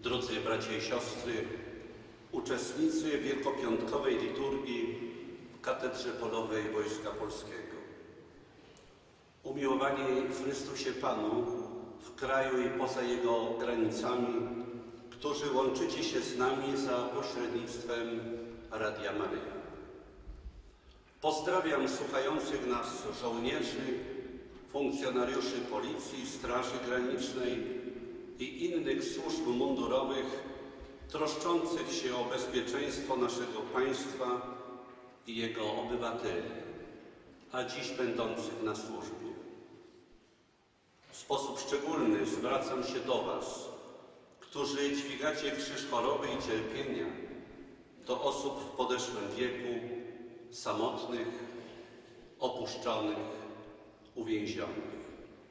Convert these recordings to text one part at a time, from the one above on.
Drodzy bracia i siostry, uczestnicy wielkopiątkowej liturgii w Katedrze Polowej Wojska Polskiego. Umiłowani w Chrystusie Panu, w kraju i poza Jego granicami, którzy łączycie się z nami za pośrednictwem Radia Maryja. Pozdrawiam słuchających nas żołnierzy, funkcjonariuszy Policji, Straży Granicznej i innych służb mundurowych troszczących się o bezpieczeństwo naszego państwa i jego obywateli, a dziś będących na służbie. W sposób szczególny zwracam się do Was, którzy dźwigacie krzyż choroby i cierpienia, do osób w podeszłym wieku, samotnych, opuszczonych, uwięzionych.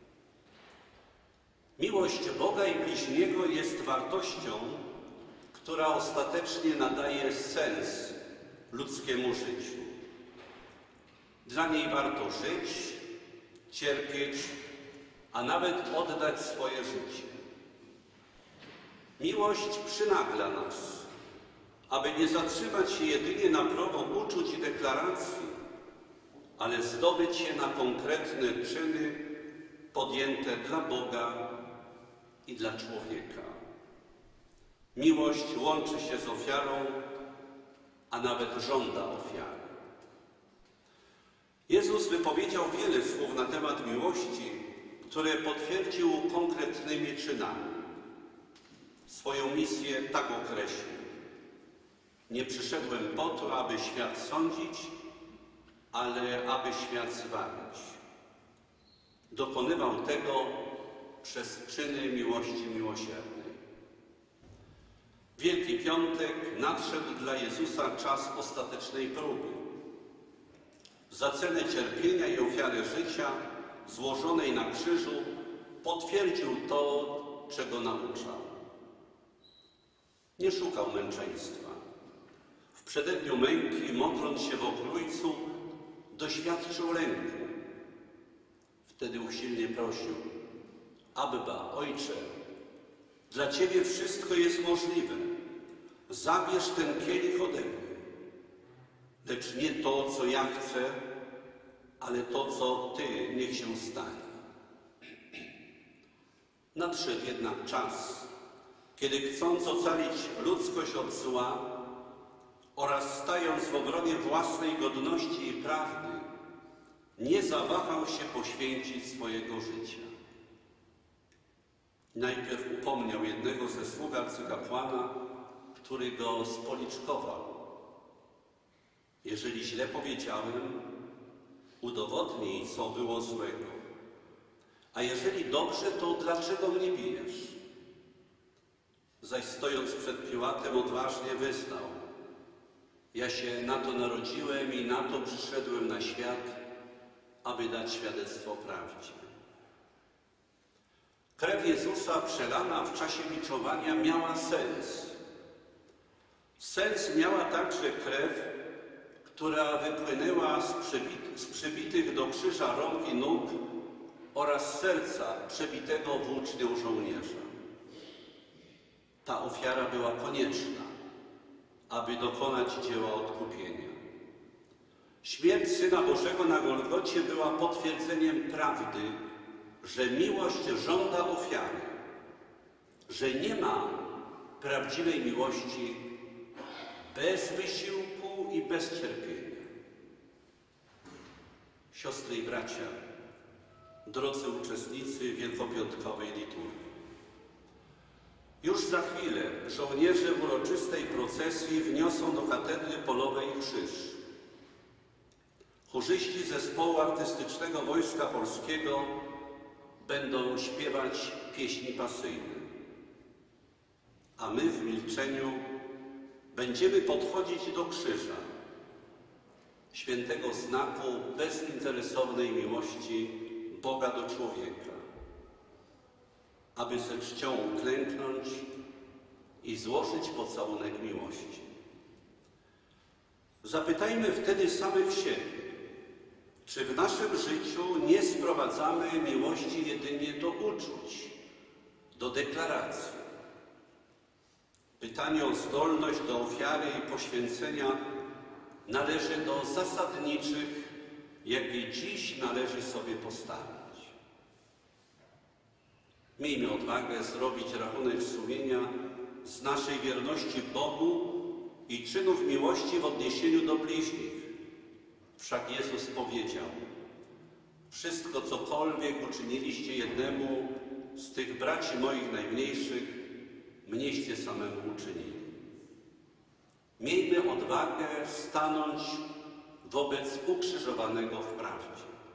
Miłość Boga i bliźniego jest wartością, która ostatecznie nadaje sens ludzkiemu życiu. Dla niej warto żyć, cierpieć, a nawet oddać swoje życie. Miłość przynagla nas, aby nie zatrzymać się jedynie na progu uczuć i deklaracji, ale zdobyć się na konkretne czyny podjęte dla Boga i dla człowieka. Miłość łączy się z ofiarą, a nawet żąda ofiary. Jezus wypowiedział wiele słów na temat miłości, które potwierdził konkretnymi czynami. Swoją misję tak określił: nie przyszedłem po to, aby świat sądzić, ale aby świat zbawić. Dokonywał tego przez czyny miłości miłosiernej. Wielki Piątek nadszedł dla Jezusa czas ostatecznej próby. Za cenę cierpienia i ofiary życia złożonej na krzyżu potwierdził to, czego nauczał. Nie szukał męczeństwa. W przededniu męki, modląc się w Okrójcu, doświadczył lęku. Wtedy usilnie prosił: Abba, Ojcze, dla Ciebie wszystko jest możliwe. Zabierz ten kielich ode mnie. Lecz nie to, co ja chcę, ale to, co Ty, niech się stanie. Nadszedł jednak czas, kiedy chcąc ocalić ludzkość od zła oraz stając w obronie własnej godności i prawdy, nie zawahał się poświęcić swojego życia. Najpierw upomniał jednego ze sług arcykapłana, który go spoliczkował. Jeżeli źle powiedziałem, udowodnij, co było złego. A jeżeli dobrze, to dlaczego mnie bijesz? Zaś stojąc przed Piłatem, odważnie wyznał: ja się na to narodziłem i na to przyszedłem na świat, aby dać świadectwo prawdzie. Krew Jezusa przelana w czasie biczowania miała sens. Sens miała także krew, która wypłynęła z przybitych do krzyża rąk i nóg oraz serca przebitego włócznią żołnierza. Ta ofiara była konieczna, aby dokonać dzieła odkupienia. Śmierć Syna Bożego na Golgocie była potwierdzeniem prawdy, że miłość żąda ofiary, że nie ma prawdziwej miłości bez wysiłku i bez cierpienia. Siostry i bracia, drodzy uczestnicy wielkopiątkowej liturgii, już za chwilę żołnierze w uroczystej procesji wniosą do Katedry Polowej krzyż. Chórzyści Zespołu Artystycznego Wojska Polskiego będą śpiewać pieśni pasyjne, a my w milczeniu będziemy podchodzić do krzyża, świętego znaku bezinteresownej miłości Boga do człowieka, aby ze czcią uklęknąć i złożyć pocałunek miłości. Zapytajmy wtedy samych siebie, czy w naszym życiu nie sprowadzamy miłości jedynie do uczuć, do deklaracji. Pytanie o zdolność do ofiary i poświęcenia należy do zasadniczych, jakie dziś należy sobie postawić. Miejmy odwagę zrobić rachunek sumienia z naszej wierności Bogu i czynów miłości w odniesieniu do bliźnich. Wszak Jezus powiedział: wszystko, cokolwiek uczyniliście jednemu z tych braci moich najmniejszych, mnieście samemu uczynili. Miejmy odwagę stanąć wobec ukrzyżowanego w prawdzie.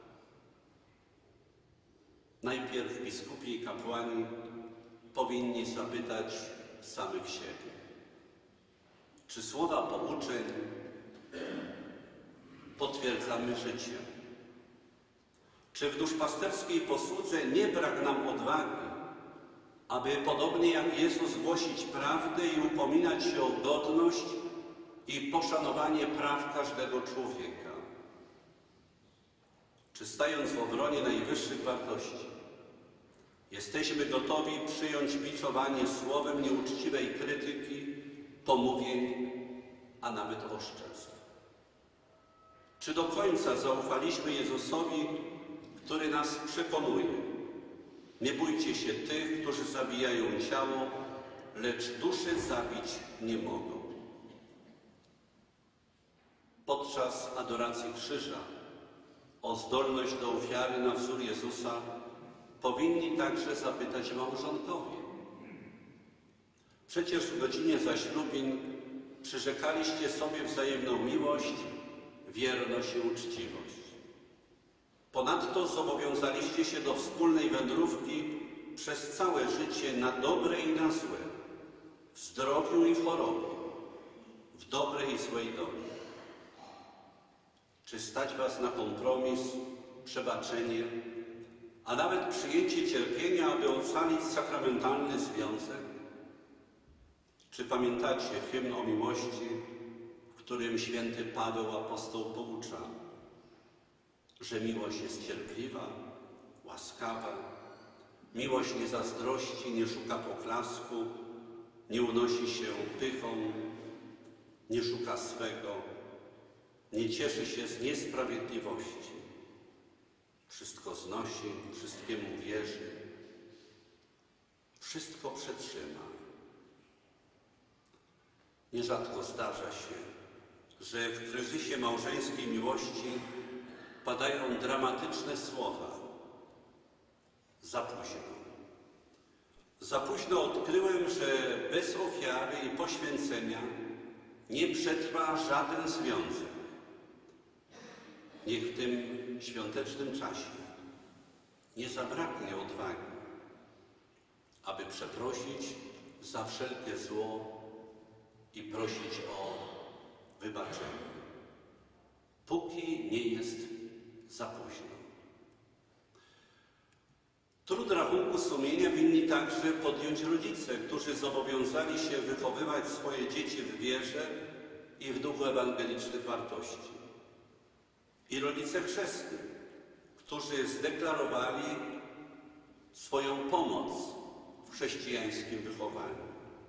Najpierw biskupi i kapłani powinni zapytać samych siebie, czy słowa pouczeń potwierdzamy życiem? Czy w duszpasterskiej posłudze nie brak nam odwagi, aby podobnie jak Jezus głosić prawdę i upominać się o godność i poszanowanie praw każdego człowieka? Czy stając w obronie najwyższych wartości, jesteśmy gotowi przyjąć biczowanie słowem nieuczciwej krytyki, pomówień, a nawet oszczerstw? Czy do końca zaufaliśmy Jezusowi, który nas przekonuje: nie bójcie się tych, którzy zabijają ciało, lecz duszy zabić nie mogą? Podczas adoracji krzyża o zdolność do ofiary na wzór Jezusa powinni także zapytać małżonkowie. Przecież w godzinie zaślubin przyrzekaliście sobie wzajemną miłość, wierność i uczciwość. Ponadto zobowiązaliście się do wspólnej wędrówki przez całe życie na dobre i na złe, w zdrowiu i w chorobie, w dobrej i złej doli. Czy stać was na kompromis, przebaczenie, a nawet przyjęcie cierpienia, aby ocalić sakramentalny związek? Czy pamiętacie hymn o miłości, w którym święty Paweł apostoł poucza, że miłość jest cierpliwa, łaskawa, miłość nie zazdrości, nie szuka poklasku, nie unosi się pychą, nie szuka swego, nie cieszy się z niesprawiedliwości. Wszystko znosi, wszystkiemu wierzy, wszystko przetrzyma. Nierzadko zdarza się, że w kryzysie małżeńskiej miłości padają dramatyczne słowa: za późno. Za późno odkryłem, że bez ofiary i poświęcenia nie przetrwa żaden związek. Niech w tym świątecznym czasie nie zabraknie odwagi, aby przeprosić za wszelkie zło i prosić o wybaczenie, póki nie jest za późno. Trud rachunku sumienia winni także podjąć rodzice, którzy zobowiązali się wychowywać swoje dzieci w wierze i w duchu ewangelicznych wartości. I rodzice chrzestni, którzy zdeklarowali swoją pomoc w chrześcijańskim wychowaniu.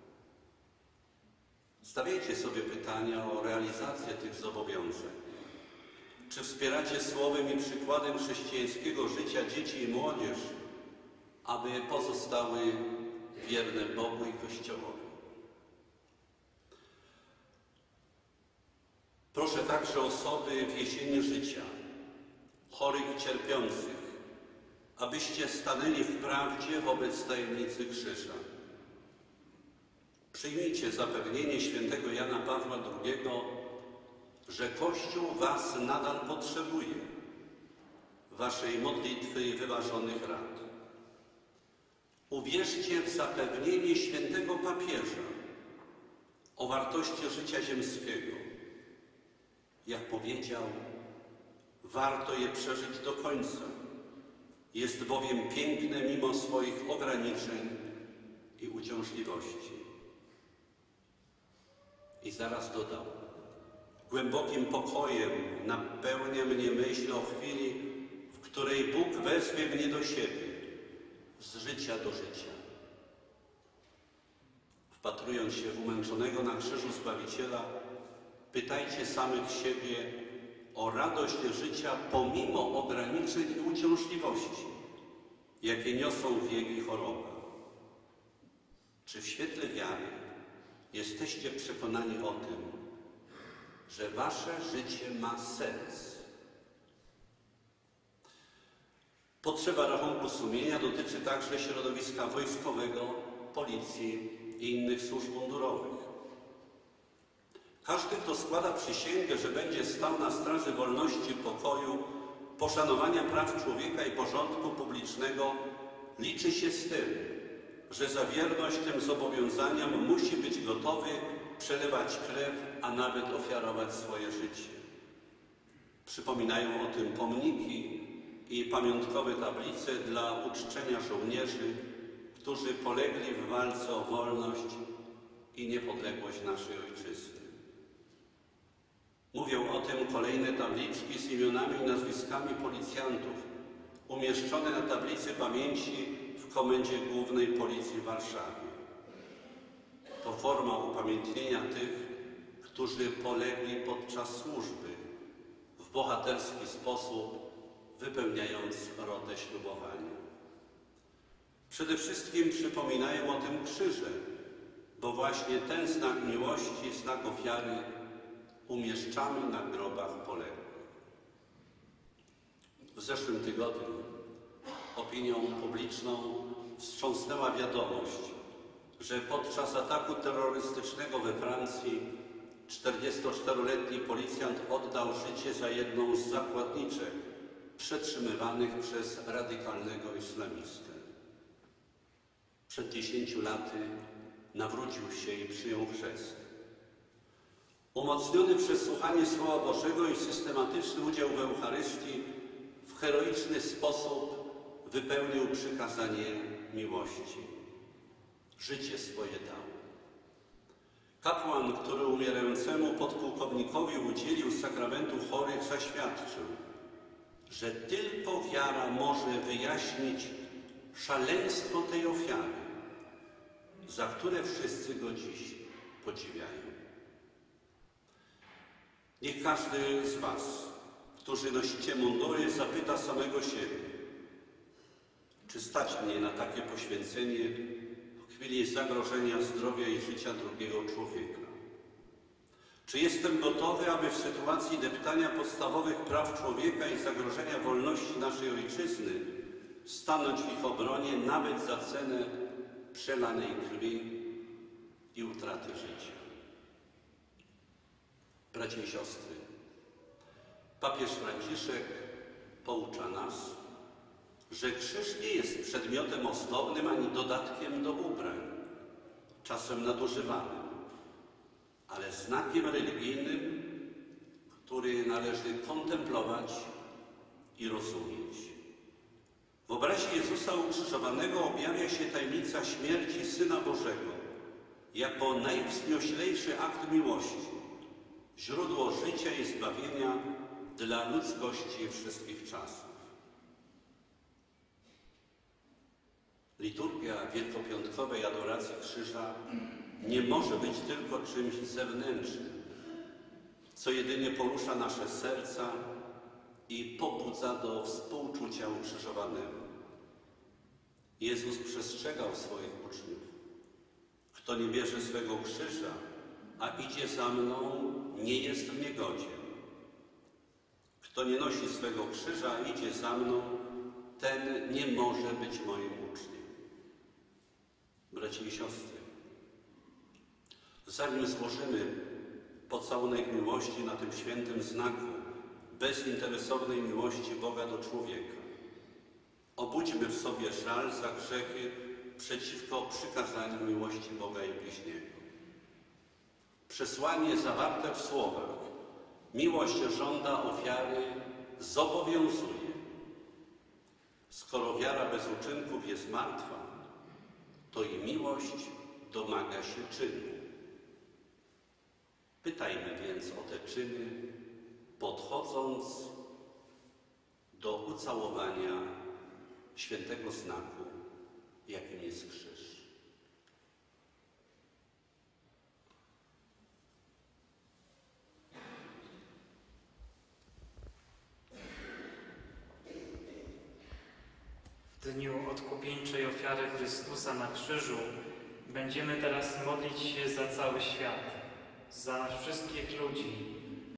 Stawiajcie sobie pytania o realizację tych zobowiązań. Czy wspieracie słowem i przykładem chrześcijańskiego życia dzieci i młodzież, aby pozostały wierne Bogu i Kościołowi? Proszę także osoby w jesieni życia, chorych i cierpiących, abyście stanęli w prawdzie wobec tajemnicy krzyża. Przyjmijcie zapewnienie świętego Jana Pawła II, że Kościół was nadal potrzebuje, waszej modlitwy i wyważonych rad. Uwierzcie w zapewnienie świętego papieża o wartości życia ziemskiego. Jak powiedział, warto je przeżyć do końca. Jest bowiem piękne mimo swoich ograniczeń i uciążliwości. I zaraz dodał: głębokim pokojem napełnia mnie myśl o chwili, w której Bóg wezwie mnie do siebie, z życia do życia. W Wpatrując się w umęczonego na krzyżu Zbawiciela, pytajcie samych siebie o radość życia pomimo ograniczeń i uciążliwości, jakie niosą wiek i choroba. Czy w świetle wiary jesteście przekonani o tym, że wasze życie ma sens? Potrzeba rachunku sumienia dotyczy także środowiska wojskowego, policji i innych służb mundurowych. Każdy, kto składa przysięgę, że będzie stał na straży wolności, pokoju, poszanowania praw człowieka i porządku publicznego, liczy się z tym, że za wierność tym zobowiązaniom musi być gotowy przelewać krew, a nawet ofiarować swoje życie. Przypominają o tym pomniki i pamiątkowe tablice dla uczczenia żołnierzy, którzy polegli w walce o wolność i niepodległość naszej ojczyzny. Mówią o tym kolejne tabliczki z imionami i nazwiskami policjantów, umieszczone na tablicy pamięci w Komendzie Głównej Policji w Warszawie. To forma upamiętnienia tych, którzy polegli podczas służby, w bohaterski sposób wypełniając rotę ślubowania. Przede wszystkim przypominają o tym krzyże, bo właśnie ten znak miłości, znak ofiary umieszczamy na grobach poległych. W zeszłym tygodniu opinią publiczną wstrząsnęła wiadomość, że podczas ataku terrorystycznego we Francji 44-letni policjant oddał życie za jedną z zakładniczek przetrzymywanych przez radykalnego islamistę. Przed 10 laty nawrócił się i przyjął chrzest. Umocniony przez słuchanie Słowa Bożego i systematyczny udział w Eucharystii, w heroiczny sposób wypełnił przykazanie miłości. Życie swoje dał. Kapłan, który umierającemu podpułkownikowi udzielił sakramentu chorych, zaświadczył, że tylko wiara może wyjaśnić szaleństwo tej ofiary, za które wszyscy go dziś podziwiają. Niech każdy z was, którzy nosicie mundury, zapyta samego siebie, czy stać mnie na takie poświęcenie w chwili zagrożenia zdrowia i życia drugiego człowieka? Czy jestem gotowy, aby w sytuacji deptania podstawowych praw człowieka i zagrożenia wolności naszej ojczyzny stanąć w ich obronie nawet za cenę przelanej krwi i utraty życia? Bracia i siostry, papież Franciszek poucza nas, że krzyż nie jest przedmiotem ozdobnym ani dodatkiem do ubrań, czasem nadużywanym, ale znakiem religijnym, który należy kontemplować i rozumieć. W obrazie Jezusa ukrzyżowanego objawia się tajemnica śmierci Syna Bożego jako najwznioślejszy akt miłości, źródło życia i zbawienia dla ludzkości wszystkich czasów. Liturgia wielkopiątkowej adoracji krzyża nie może być tylko czymś zewnętrznym, co jedynie porusza nasze serca i pobudza do współczucia ukrzyżowanemu. Jezus przestrzegał swoich uczniów: kto nie bierze swego krzyża, a idzie za mną, nie jest w niegodzie. Kto nie nosi swego krzyża, a idzie za mną, ten nie może być moim uczniem. Bracia i siostry, zanim złożymy pocałunek miłości na tym świętym znaku bezinteresownej miłości Boga do człowieka, obudźmy w sobie żal za grzechy przeciwko przykazaniu miłości Boga i bliźniego. Przesłanie zawarte w słowach: miłość żąda ofiary, zobowiązuje. Skoro wiara bez uczynków jest martwa, to i miłość domaga się czynu. Pytajmy więc o te czyny, podchodząc do ucałowania świętego znaku, jakim jest krzyż. dniu odkupieńczej ofiary Chrystusa na krzyżu będziemy teraz modlić się za cały świat, za wszystkich ludzi,